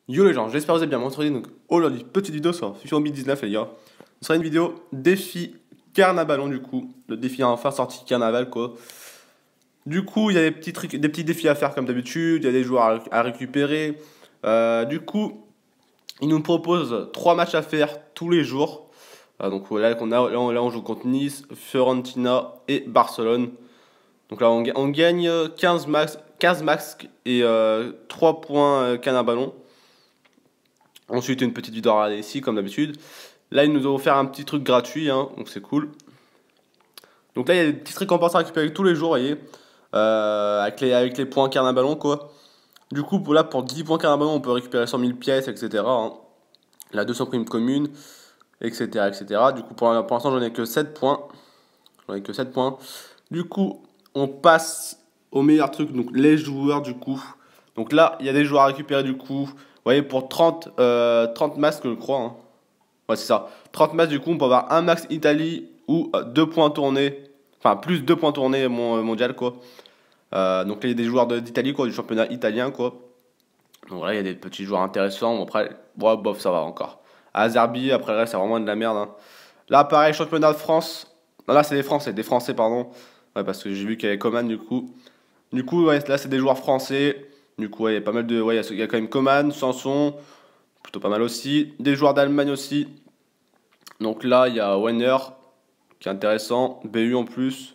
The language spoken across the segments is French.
Yo les gens, j'espère que vous allez bien. Moi, aujourd'hui, donc aujourd'hui, petite vidéo sur FIFA 19 les gars. Ce sera une vidéo défi carnavalon du coup. Le défi enfin sorti carnaval quoi. Du coup, il y a des petits trucs, des petits défis à faire comme d'habitude. Il y a des joueurs à récupérer. Du coup, il nous propose 3 matchs à faire tous les jours. Donc là, on joue contre Nice, Fiorentina et Barcelone. Donc là, on gagne 15 max et 3 points carnavalon. Ensuite, une petite vidéo à regarder ici, comme d'habitude. Là, ils nous ont offert un petit truc gratuit, hein, donc c'est cool. Donc là, il y a des petites récompenses à récupérer tous les jours, vous voyez. Avec les points carnavalon, quoi. Du coup, pour 10 points carnavalon, on peut récupérer 100 000 pièces, etc. Hein. Là, 200 primes communes, etc. etc. Du coup, pour l'instant, j'en ai que 7 points. J'en ai que 7 points. Du coup, on passe au meilleur truc, donc les joueurs, du coup. Donc là, il y a des joueurs à récupérer, du coup. Vous voyez, pour 30 masques, je crois. Hein. Ouais, c'est ça. 30 masques, du coup, on peut avoir un max Italie ou 2 points tournés. Enfin, plus 2 points tournés mondial, quoi. Donc là, il y a des joueurs d'Italie, quoi, du championnat italien, quoi. Donc là, il y a des petits joueurs intéressants. Bon, après, ouais, bof, ça va encore. Azerbi, après, là, c'est vraiment de la merde. Hein. Là, pareil, championnat de France. Non, là, c'est des Français, pardon. Ouais, parce que j'ai vu qu'il y avait Coman, du coup. Du coup, ouais, là, c'est des joueurs français. Du coup, ouais, il y a pas mal de. Ouais, il y a quand même Coman, Sanson, plutôt pas mal aussi. Des joueurs d'Allemagne aussi. Donc là, il y a Werner, qui est intéressant. BU en plus.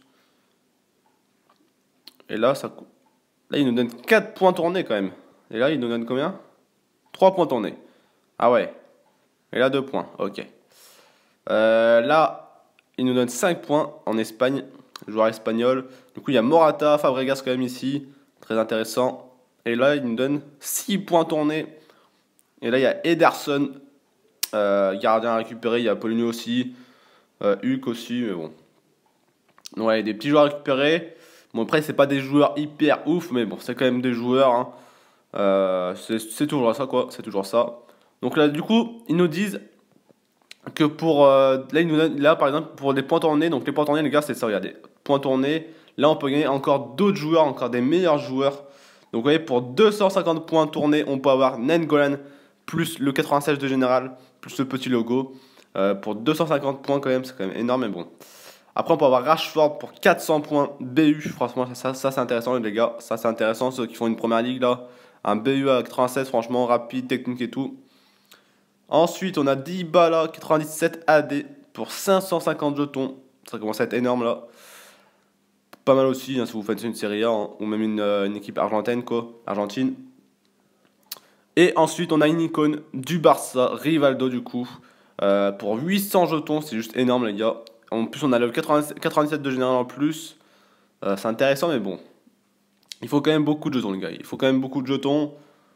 Et là, là, il nous donne 4 points tournés quand même. Et là, il nous donne combien? 3 points tournés. Ah ouais. Et là, 2 points. Ok. Là, il nous donne 5 points en Espagne. Joueur espagnol. Du coup, il y a Morata, Fabregas quand même ici. Très intéressant. Et là, il nous donne 6 points tournés. Et là, il y a Ederson, gardien à récupérer. Il y a Paulinho aussi. Huck aussi, mais bon. Ouais, des petits joueurs à récupérer. Bon, après, c'est pas des joueurs hyper ouf, mais bon, c'est quand même des joueurs. Hein. C'est toujours ça, quoi. C'est toujours ça. Donc là, du coup, ils nous disent que pour. Là, ils nous donnent, là, par exemple, pour des points tournés. Donc, les points tournés, les gars, c'est ça, regardez. Points tournés. Là, on peut gagner encore d'autres joueurs, encore des meilleurs joueurs. Donc, vous voyez, pour 250 points tournés, on peut avoir Nengolan plus le 96 de général, plus le petit logo. Pour 250 points, quand même, c'est quand même énorme, mais bon. Après, on peut avoir Rashford pour 400 points BU. Franchement, ça c'est intéressant, les gars. Ça, c'est intéressant, ceux qui font une première ligue, là. Un BU à 96, franchement, rapide, technique et tout. Ensuite, on a Dybala, 97 AD pour 550 jetons. Ça commence à être énorme, là. Pas mal aussi, hein, si vous faites une série A, hein, ou même une équipe argentine, quoi. Argentine. Et ensuite, on a une icône du Barça, Rivaldo, du coup. Pour 800 jetons, c'est juste énorme, les gars. En plus, on a le 97 de général en plus. C'est intéressant, mais bon. Il faut quand même beaucoup de jetons, les gars. Il faut quand même beaucoup de jetons.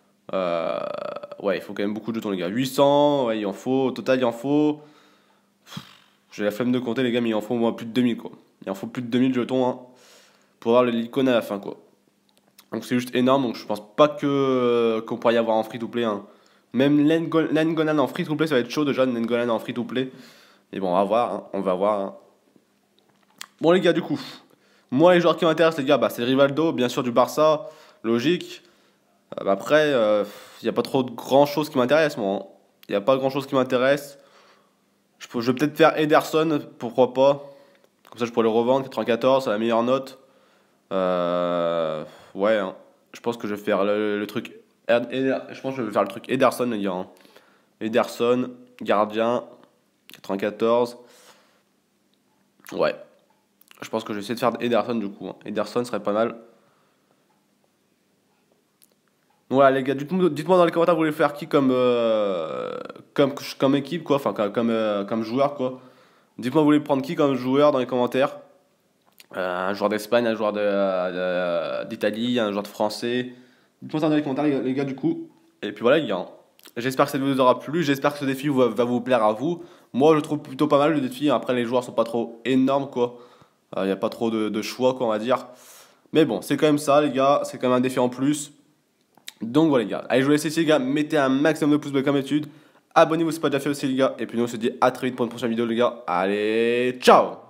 Ouais, il faut quand même beaucoup de jetons, les gars. 800, ouais, il en faut. Au total, il en faut. J'ai la flemme de compter, les gars, mais il en faut au moins plus de 2000, quoi. Il en faut plus de 2000 jetons, hein, pour avoir l'icône à la fin, quoi. Donc c'est juste énorme. Donc je pense pas qu'on pourrait y avoir en free-to-play. Hein. Même Nengolan en free-to-play, ça va être chaud déjà. Nengolan en free-to-play. Mais bon, on va voir. Hein, on va voir. Hein. Bon, les gars, du coup, moi, les joueurs qui m'intéressent, les gars, bah, c'est Rivaldo, bien sûr, du Barça, logique. Après, il n'y a pas trop de grand chose qui m'intéresse, moi. Il n'y a pas grand chose qui m'intéresse. Je vais peut-être faire Ederson, pourquoi pas. Comme ça, je pourrais le revendre, 94, c'est la meilleure note. Ouais, hein. Je pense que je vais faire le truc. Je pense que je vais faire le truc Ederson, les gars. Hein. Ederson, gardien, 94. Ouais. Je pense que je vais essayer de faire Ederson du coup. Hein. Ederson serait pas mal. Voilà les gars, dites-moi dans les commentaires vous voulez faire qui comme équipe quoi, enfin comme joueur quoi. Dites-moi vous voulez prendre qui comme joueur dans les commentaires. Un joueur d'Espagne, un joueur d'Italie, un joueur de français. Dites-moi ça dans les commentaires les gars du coup. Et puis voilà les gars. Hein. J'espère que ça vous aura plu, j'espère que ce défi va vous plaire à vous. Moi je le trouve plutôt pas mal le défi, après les joueurs sont pas trop énormes quoi. Il n'y a pas trop de choix quoi on va dire. Mais bon, c'est quand même ça les gars, c'est quand même un défi en plus. Donc voilà les gars, allez je vous laisse ici les gars, mettez un maximum de pouces bleus comme d'habitude. Abonnez-vous si ce n'est pas déjà fait aussi les gars. Et puis nous on se dit à très vite pour une prochaine vidéo les gars. Allez, ciao!